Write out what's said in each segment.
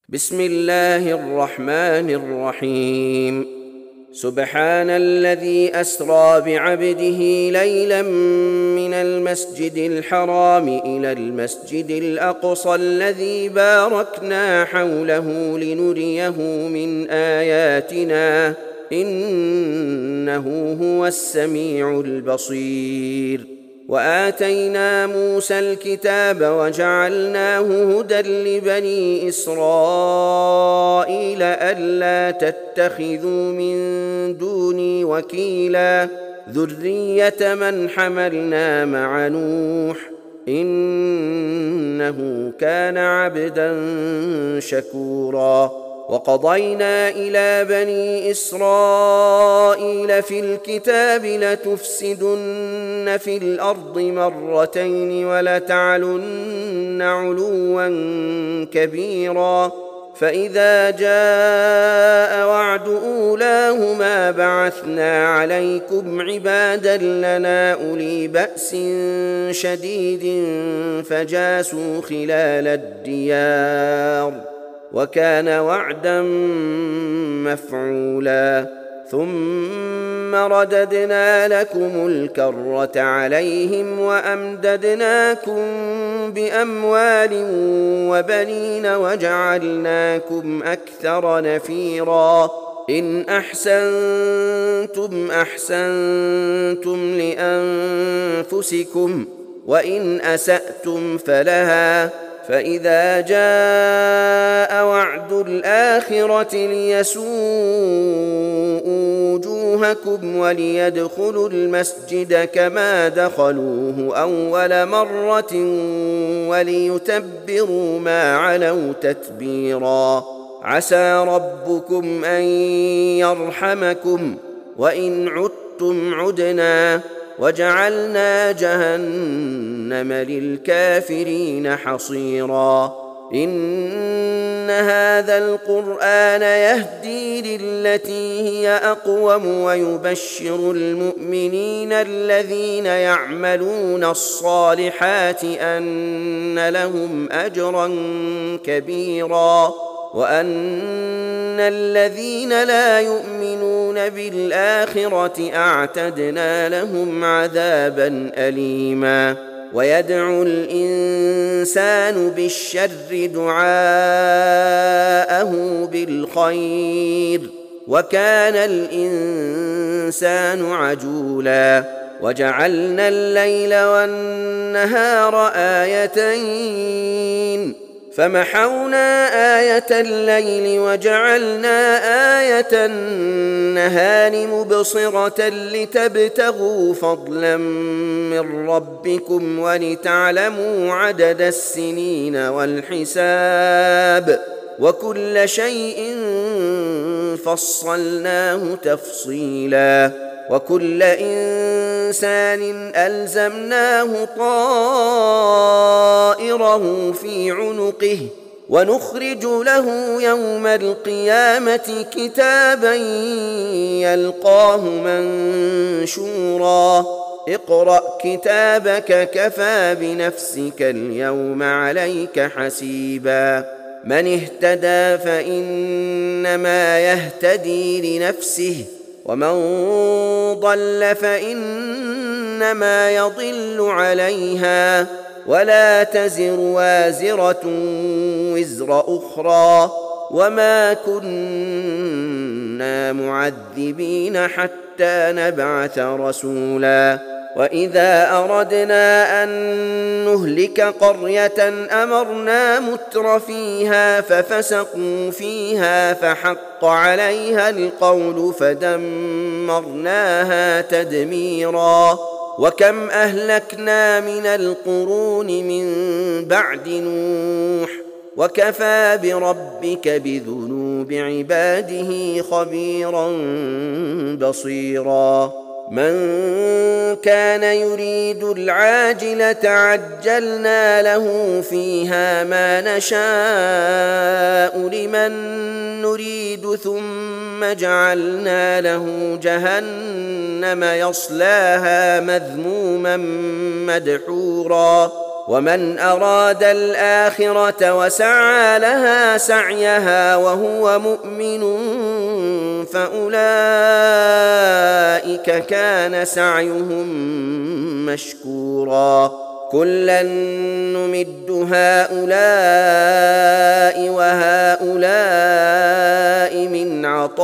بسم الله الرحمن الرحيم. سبحان الذي أسرى بعبده ليلا من المسجد الحرام إلى المسجد الأقصى الذي باركنا حوله لنريه من آياتنا إنه هو السميع البصير. وآتينا موسى الكتاب وجعلناه هدى لبني إسرائيل ألا تتخذوا من دوني وكيلا ذرية من حملنا مع نوح إنه كان عبدا شكورا. وقضينا إلى بني إسرائيل في الكتاب لتفسدن في الأرض مرتين ولتعلن علوا كبيرا فإذا جاء وعد أولاهما بعثنا عليكم عبادا لنا أولي بأس شديد فجاسوا خلال الديار وكان وعدا مفعولا. ثم رددنا لكم الكرة عليهم وأمددناكم بأموال وبنين وجعلناكم أكثر نفيرا. إن أحسنتم أحسنتم لأنفسكم وإن أسأتم فلها فإذا جاء وعد الآخرة ليسوءوا وجوهكم وليدخلوا المسجد كما دخلوه أول مرة وليتبروا ما علوا تتبيرا. عسى ربكم أن يرحمكم وإن عدتم عدنا وجعلنا جهنم للكافرين حصيرا. إن هذا القرآن يهدي للتي هي أقوم ويبشر المؤمنين الذين يعملون الصالحات أن لهم أجرا كبيرا وأن الذين لا يؤمنون بالآخرة أعتدنا لهم عذابا أليما. ويدعو الإنسان بالشر دعاءه بالخير وكان الإنسان عجولا. وجعلنا الليل والنهار آيتين فمحونا آية الليل وجعلنا آية النهار مبصرة لتبتغوا فضلا من ربكم ولتعلموا عدد السنين والحساب وكل شيء فصلناه تفصيلا. وكل إنسان ألزمناه طائره في عنقه ونخرج له يوم القيامة كتابا يلقاه منشورا. اقرأ كتابك كفى بنفسك اليوم عليك حسيبا. من اهتدى فإنما يهتدي لنفسه ومن ضل فإنما يضل عليها ولا تزر وازرة وزر أخرى وما كنا معذبين حتى نبعث رسولا. وإذا أردنا أن نهلك قرية أمرنا متر فيها ففسقوا فيها فحق عليها القول فدمرناها تدميرا. وكم أهلكنا من القرون من بعد نوح وكفى بربك بذنوب عباده خبيرا بصيرا. من كان يريد العاجلة عجلنا له فيها ما نشاء لمن نريد ثم جعلنا له جهنم يصلاها مذموما مدحورا ومن أراد الآخرة وسعى لها سعيها وهو مؤمن فأولئك كان سعيهم مشكورا كلا نمد هؤلاء وهؤلاء من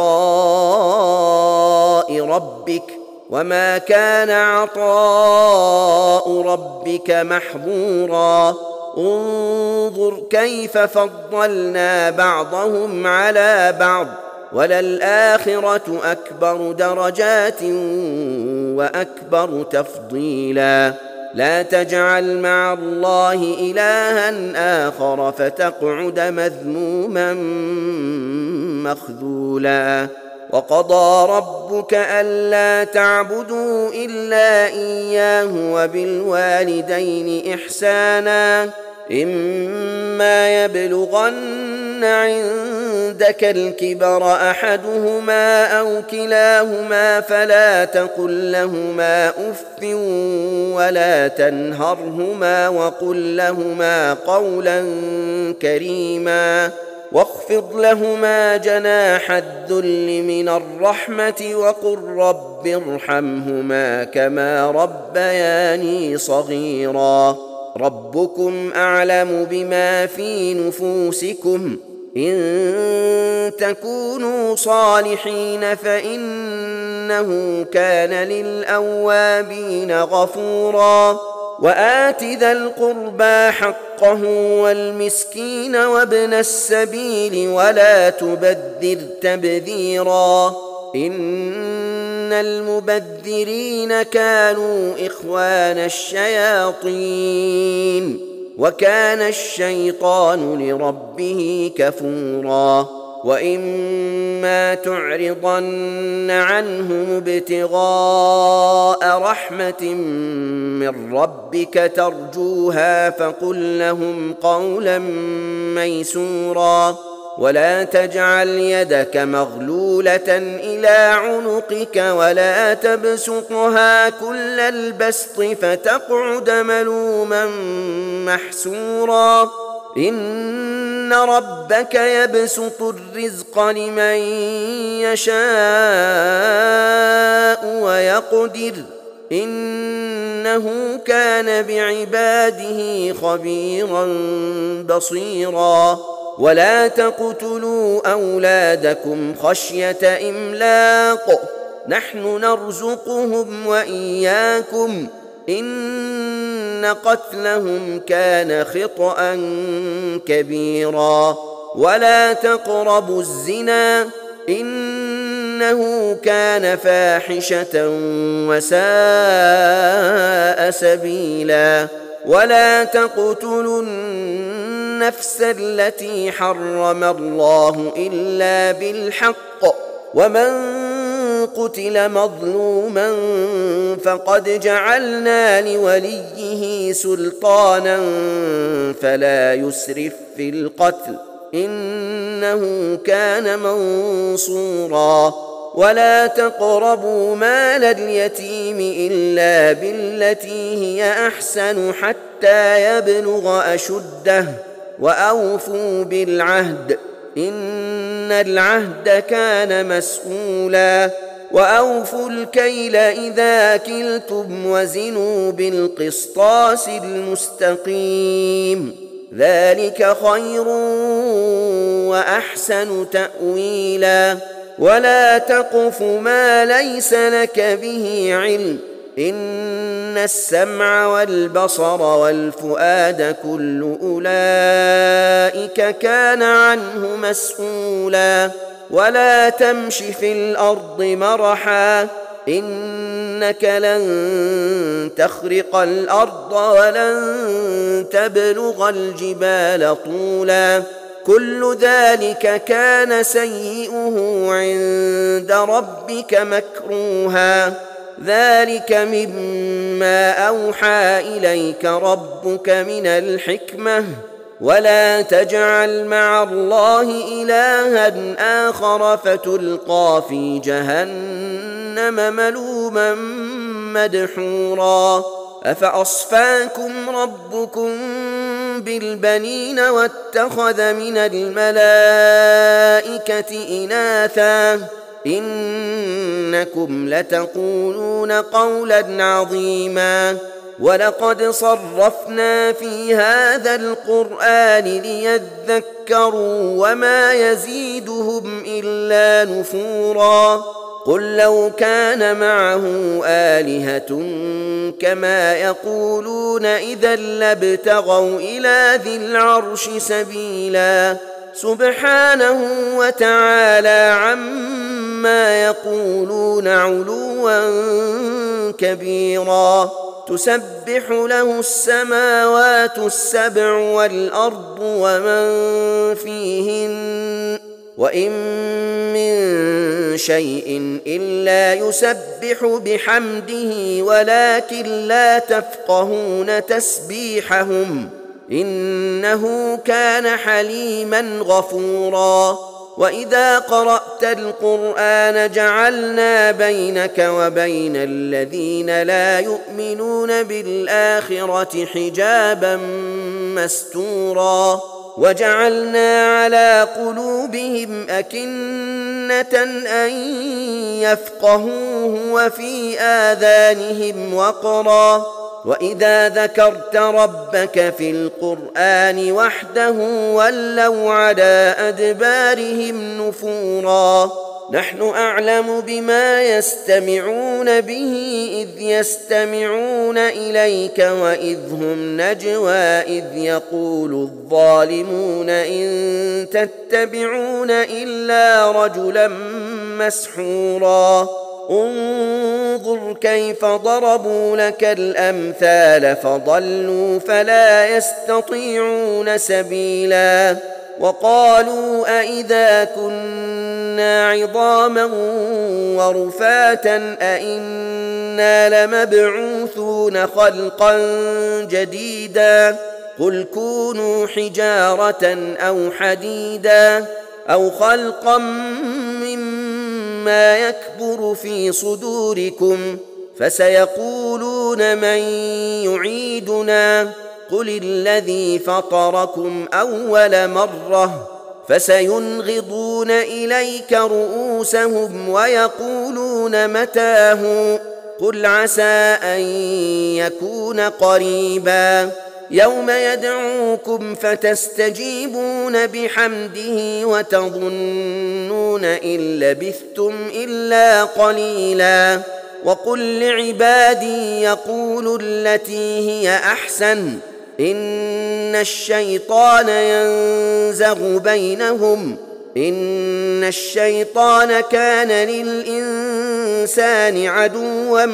عطاء ربك وما كان عطاء ربك محظورا انظر كيف فضلنا بعضهم على بعض وللآخرة أكبر درجات وأكبر تفضيلا لا تجعل مع الله إلها آخر فتقعد مذموما مخذولا وقضى ربك ألا تعبدوا إلا إياه وبالوالدين إحسانا إما يبلغن عندك الكبر أحدهما أو كلاهما فلا تقل لهما أف ولا تنهرهما وقل لهما قولا كريما واخفض لهما جناح الذل من الرحمة وقل رب ارحمهما كما ربياني صغيرا ربكم أعلم بما في نفوسكم إن تكونوا صالحين فإنه كان للأوابين غفورا وآت ذا القربى حقه والمسكين وابن السبيل ولا تبذر تبذيرا إن المبذرين كانوا إخوان الشياطين وكان الشيطان لربه كفورا وإما تعرضن عنهم ابتغاء رحمة من ربك ترجوها فقل لهم قولا ميسورا ولا تجعل يدك مغلولة إلى عنقك ولا تبسطها كل البسط فتقعد ملوما محسورا إن ربك يبسط الرزق لمن يشاء ويقدر إنه كان بعباده خبيرا بصيرا ولا تقتلوا أولادكم خشية إملاق نحن نرزقهم وإياكم إن قتلهم كان خطأ كبيرا ولا تقربوا الزنا إنه كان فاحشة وساء سبيلا ولا تقتلوا النفس التي حرم الله إلا بالحق ومن قتل مظلوما فقد جعلنا لوليه سلطانا فلا يسرف في القتل إنه كان منصورا ولا تقربوا مال اليتيم إلا بالتي هي أحسن حتى يبلغ أشده وأوفوا بالعهد إن العهد كان مسؤولا وأوفوا الكيل إذا كلتم وزنوا بالقسطاس المستقيم ذلك خير وأحسن تأويلا ولا تقف ما ليس لك به علم إن السمع والبصر والفؤاد كل أولئك كان عنه مسؤولا ولا تمش في الأرض مرحا إنك لن تخرق الأرض ولن تبلغ الجبال طولا كل ذلك كان سيئه عند ربك مكروها ذلك مما أوحى إليك ربك من الحكمة ولا تجعل مع الله إلها آخر فتلقى في جهنم ملوما مدحورا أفأصفاكم ربكم بالبنين واتخذ من الملائكة إناثا إنكم لتقولون قولا عظيما ولقد صرفنا في هذا القرآن ليذكروا وما يزيدهم إلا نفورا قل لو كان معه آلهة كما يقولون إذا لابتغوا إلى ذي العرش سبيلا سبحانه وتعالى عما يقولون علوا كبيرا تسبح له السماوات السبع والأرض ومن فيهن وإن من شيء إلا يسبح بحمده ولكن لا تفقهون تسبيحهم إنه كان حليما غفورا وإذا قرأت القرآن جعلنا بينك وبين الذين لا يؤمنون بالآخرة حجابا مستورا وجعلنا على قلوبهم أكنة أن يفقهوه وفي آذانهم وقرا وإذا ذكرت ربك في القرآن وحده ولوا على أدبارهم نفورا نحن أعلم بما يستمعون به إذ يستمعون إليك وإذ هم نجوى إذ يقول الظالمون إن تتبعون إلا رجلا مسحورا انظر كيف ضربوا لك الأمثال فضلوا فلا يستطيعون سبيلا وقالوا أئذا كنا عظاما ورفاتا أئنا لمبعوثون خلقا جديدا قل كونوا حجارة أو حديدا أو خلقا مما يكبر في صدوركم فسيقولون من يعيدنا قل الذي فطركم أول مرة فسينغضون إليك رؤوسهم ويقولون متاه قل عسى أن يكون قريبا يوم يدعوكم فتستجيبون بحمده وتظنون إن لبثتم إلا قليلا وقل لعبادي يقولوا التي هي أحسن إن الشيطان ينزغ بينهم إن الشيطان كان للإنسان عدوا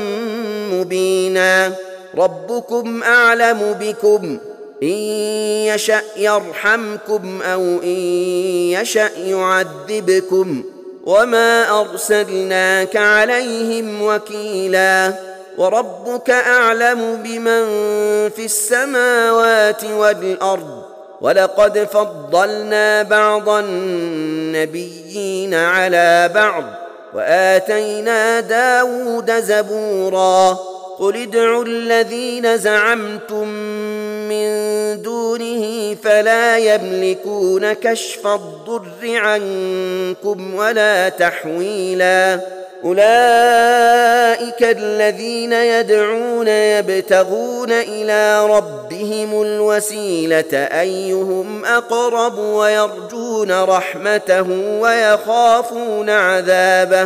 مبينا ربكم أعلم بكم إن يشأ يرحمكم أو إن يشأ يعذبكم وما أرسلناك عليهم وكيلا وربك أعلم بمن في السماوات والأرض ولقد فضلنا بعض النبيين على بعض وآتينا داود زبورا قل ادعوا الذين زعمتم من دونه فلا يملكون كشف الضر عنكم ولا تحويلا أولئك الذين يدعون يبتغون إلى ربهم الوسيلة أيهم أقرب ويرجون رحمته ويخافون عذابه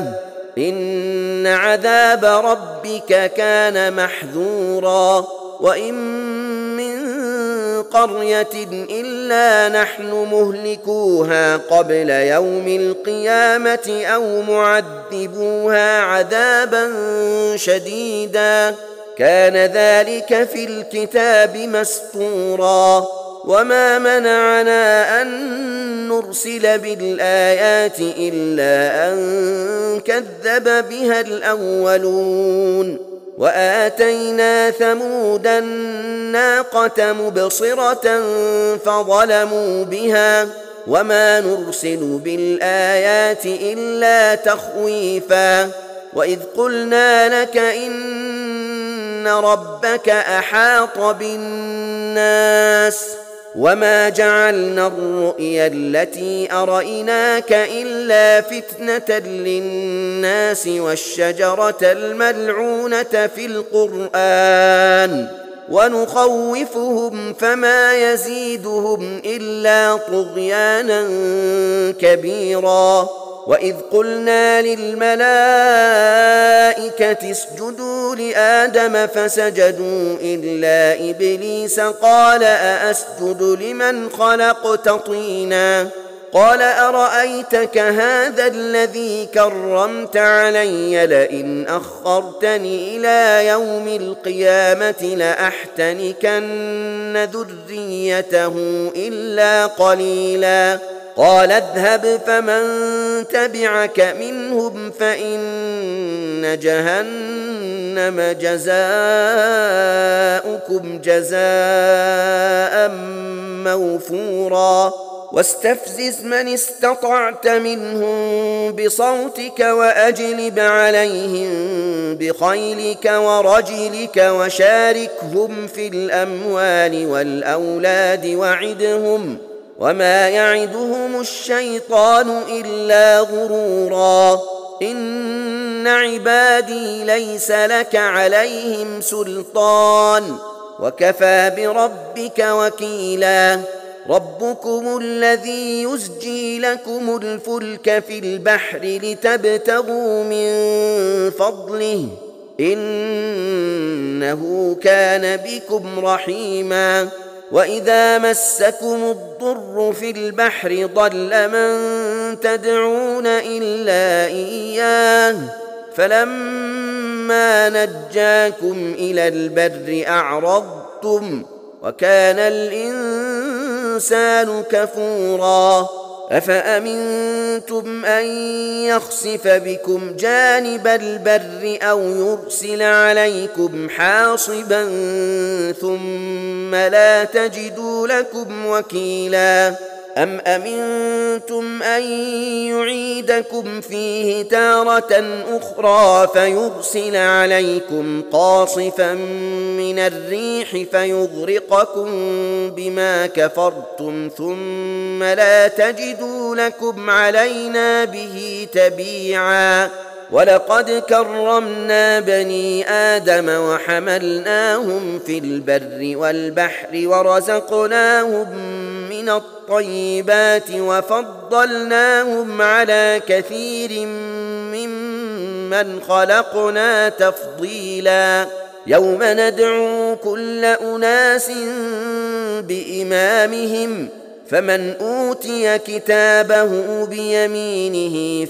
إن عذاب ربك كان محذورا وإن من قرية إلا نحن مهلكوها قبل يوم القيامة أو معذبوها عذابا شديدا كان ذلك في الكتاب مسطورا وما منعنا أن نرسل بالآيات إلا أن كذب بها الأولون وآتينا ثمود الناقة مبصرة فظلموا بها وما نرسل بالآيات إلا تخويفا وإذ قلنا لك إن إن ربك أحاط بالناس وما جعلنا الرؤيا التي أريناك إلا فتنة للناس والشجرة الملعونة في القرآن ونخوفهم فما يزيدهم إلا طغيانا كبيرا. وإذ قلنا للملائكة اسجدوا لآدم فسجدوا إلا إبليس قال أأسجد لمن خلقت طينا قال أرأيتك هذا الذي كرمت علي لئن أخرتني إلى يوم القيامة لأحتنكن ذريته إلا قليلا قال اذهب فمن تبعك منهم فإن جهنم جزاؤكم جزاء موفورا واستفزز من استطعت منهم بصوتك وأجلب عليهم بخيلك ورجلك وشاركهم في الأموال والأولاد وعدهم وما يعدهم الشيطان إلا غرورا إن عبادي ليس لك عليهم سلطان وكفى بربك وكيلا ربكم الذي يزجي لكم الفلك في البحر لتبتغوا من فضله إنه كان بكم رحيما وإذا مسكم الضر في البحر ضل من تدعون إلا إياه فلما نجاكم إلى البر أعرضتم وكان الإنسان كفورا أفأمنتم أن يخسف بكم جانب البر أو يرسل عليكم حاصبا ثم لا تجدوا لكم وكيلا أم أمنتم أن يعيدكم فيه تارة أخرى فيرسل عليكم قاصفا من الريح فيغرقكم بما كفرتم ثم لا تجدوا لكم علينا به تبيعا ولقد كرمنا بني آدم وحملناهم في البر والبحر ورزقناهم من الطيبات وفضلناهم على كثير ممن خلقنا تفضيلا يوم ندعو كل أناس بإمامهم فمن أوتي كتابه بيمينه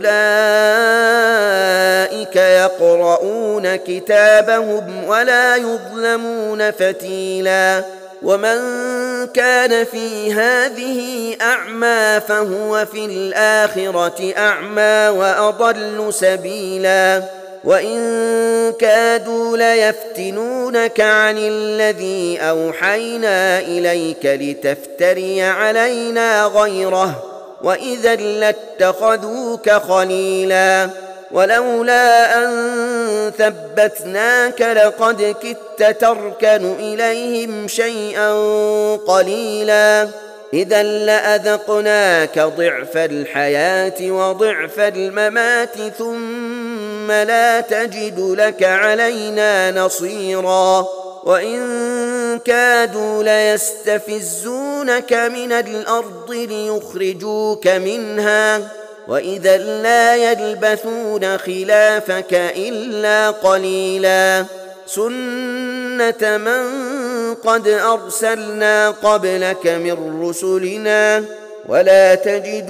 فأولئك يقرؤون كتابهم ولا يظلمون فتيلا ومن كان في هذه أعمى فهو في الآخرة أعمى وأضل سبيلا وإن كادوا ليفتنونك عن الذي أوحينا إليك لتفتري علينا غيره وإذا لاتخذوك خليلا ولولا أن ثبتناك لقد كدت تركن إليهم شيئا قليلا إذا لأذقناك ضعف الحياة وضعف الممات ثم لا تجد لك علينا نصيرا وإن كادوا ليستفزونك من الأرض ليخرجوك منها وإذا لا يلبثون خلافك إلا قليلا سنة من قد أرسلنا قبلك من رسلنا ولا تجد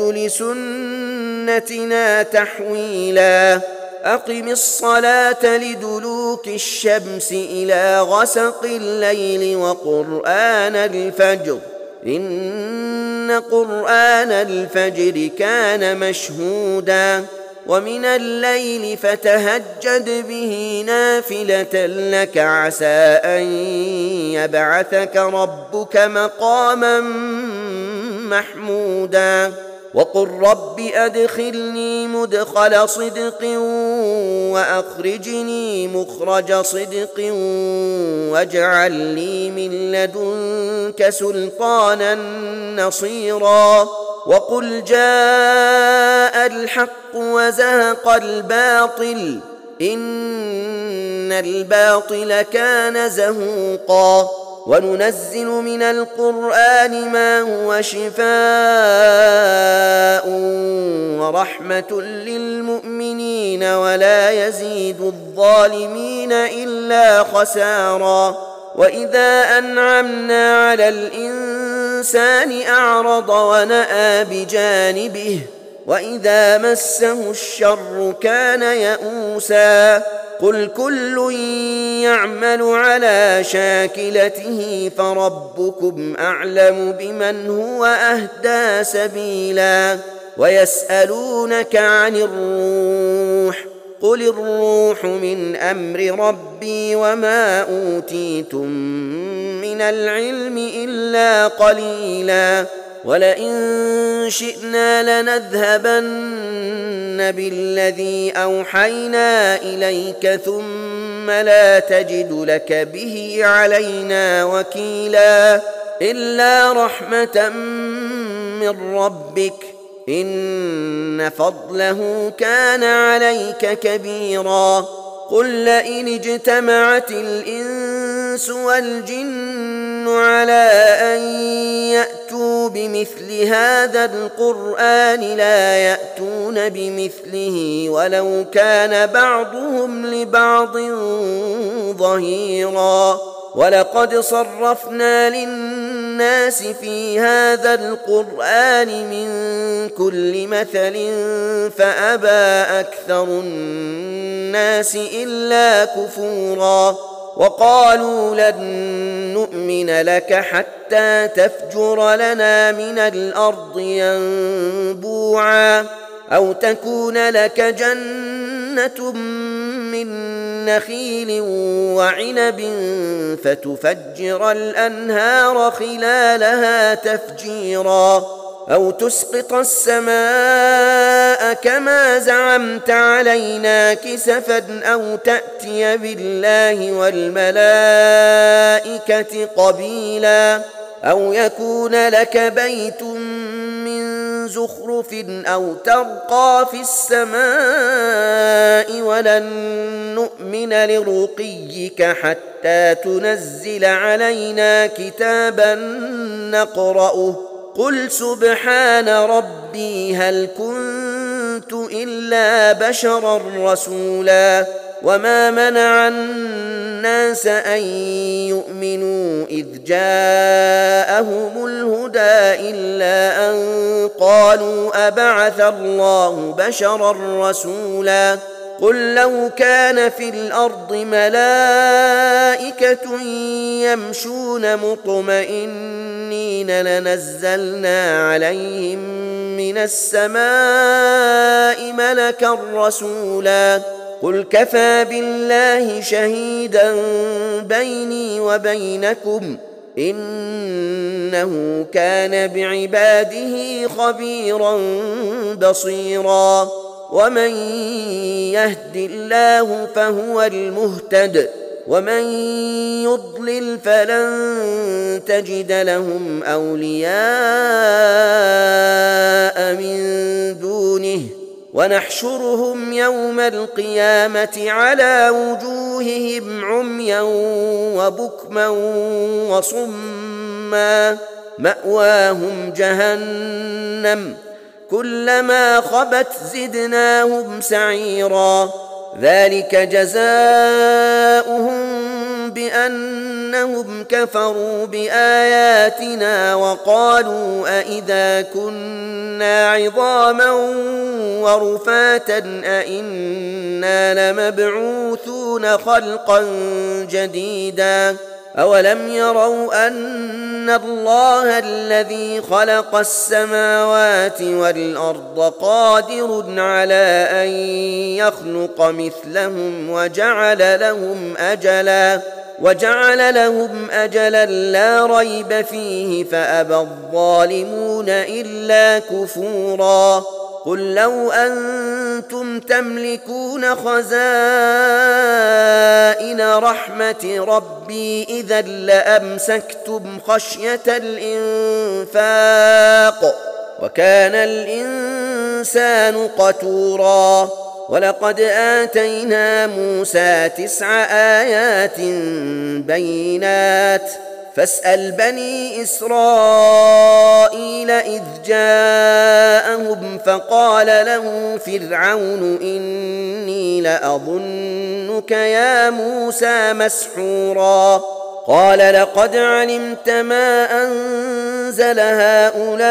لسنتنا تحويلا أقم الصلاة لدلوك الشمس إلى غسق الليل وقرآن الفجر إن قرآن الفجر كان مشهودا ومن الليل فتهجد به نافلة لك عسى أن يبعثك ربك مقاما محمودا وقل رب أدخلني مدخل صدق وأخرجني مخرج صدق واجعل لي من لدنك سلطانا نصيرا وقل جاء الحق وزهق الباطل إن الباطل كان زهوقا وننزل من القرآن ما هو شفاء ورحمة للمؤمنين ولا يزيد الظالمين إلا خسارا وإذا أنعمنا على الإنسان أعرض ونأى بجانبه وإذا مسه الشر كان يئوسا قل كل يعمل على شاكلته فربكم أعلم بمن هو أهدى سبيلا ويسألونك عن الروح قل الروح من أمر ربي وما أوتيتم من العلم إلا قليلا ولئن شئنا لنذهبن بالذي أوحينا إليك ثم لا تجد لك به علينا وكيلا إلا رحمة من ربك إن فضله كان عليك كبيرا قل لئن اجتمعت الإنس والجن على أن يأتوا بمثل هذا القرآن لا يأتون بمثله ولو كان بعضهم لبعض ظهيرا ولقد صرفنا للناس في هذا القرآن من كل مثل فأبى أكثر الناس إلا كفورا وقالوا لن نؤمن لك حتى تفجر لنا من الأرض ينبوعا أو تكون لك جنة من نخيل وعنب فتفجر الأنهار خلالها تفجيرا أو تسقط السماء كما زعمت علينا كسفا أو تأتي بالله والملائكة قبيلا أو يكون لك بيت من زخرف أو ترقى في السماء ولن نؤمن لرقيك حتى تنزل علينا كتابا نقرأه قل سبحان ربي هل كنت إلا بشرا رسولا وما منع الناس أن يؤمنوا إذ جاءهم الهدى إلا أن قالوا أبعث الله بشرا رسولا قل لو كان في الأرض ملائكة يمشون مطمئنين لنزلنا عليهم من السماء ملكا رسولا قل كفى بالله شهيدا بيني وبينكم إنه كان بعباده خبيرا بصيرا ومن يهد الله فهو المهتد ومن يضلل فلن تجد لهم أولياء من دونه ونحشرهم يوم القيامة على وجوههم عميا وبكما وصما مأواهم جهنم كلما خبت زدناهم سعيرا ذلك جزاؤهم بأنهم كفروا بآياتنا وقالوا أإذا كنا عظاما ورفاتا أإنا لمبعوثون خلقا جديدا أولم يروا أن الله الذي خلق السماوات والأرض قادر على أن يخلق مثلهم وجعل لهم أجلا وجعل لهم أجلا لا ريب فيه فأبى الظالمون إلا كفورا قل لو أنتم تملكون خزائن رحمة ربي إذا لأمسكتم خشية الإنفاق وكان الإنسان قتورا ولقد آتينا موسى 9 آيات بينات فاسأل بني إسرائيل إذ جاءهم فقال له فرعون إني لأظنك يا موسى مسحورا قال لقد علمت ما أنزل هؤلاء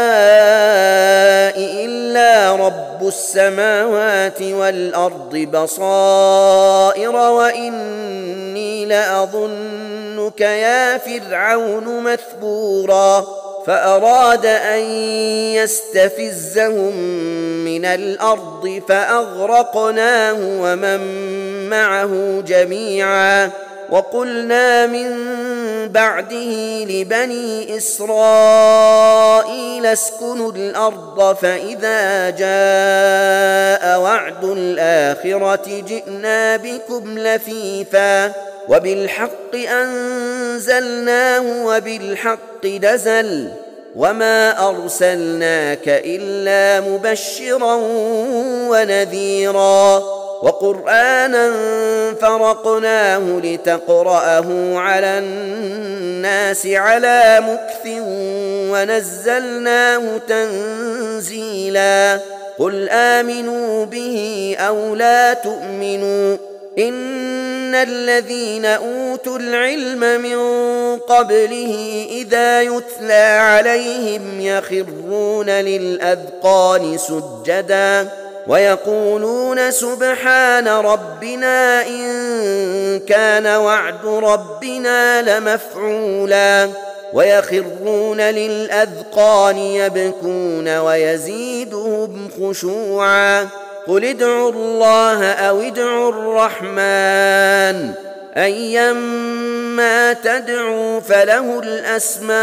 إلا رب السماوات والأرض بصائر وإني لأظنك يا فرعون مثبورا فأراد أن يستفزهم من الأرض فأغرقناه ومن معه جميعا وقلنا من بعده لبني إسرائيل اسكنوا الأرض فإذا جاء وعد الآخرة جئنا بكم لفيفا وبالحق أنزلناه وبالحق نزل وما أرسلناك إلا مبشرا ونذيرا وقرآنا فرقناه لتقرأه على الناس على مكث ونزلناه تنزيلا قل آمنوا به أو لا تؤمنوا إن الذين أوتوا العلم من قبله إذا يتلى عليهم يخرون للأذقان سجدا ويقولون سبحان ربنا إن كان وعد ربنا لمفعولا ويخرون للأذقان يبكون ويزيدهم خشوعا قل ادعوا الله أو ادعوا الرحمن أيما تدعوا فله الأسماء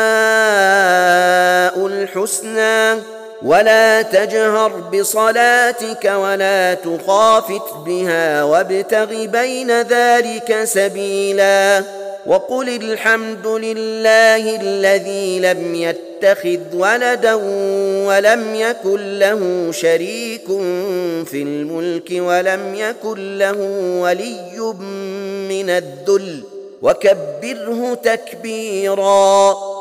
الحسنى ولا تجهر بصلاتك ولا تخافت بها وابتغ بين ذلك سبيلا وقل الحمد لله الذي لم يتخذ ولدا ولم يكن له شريك في الملك ولم يكن له ولي من الذل وكبره تكبيرا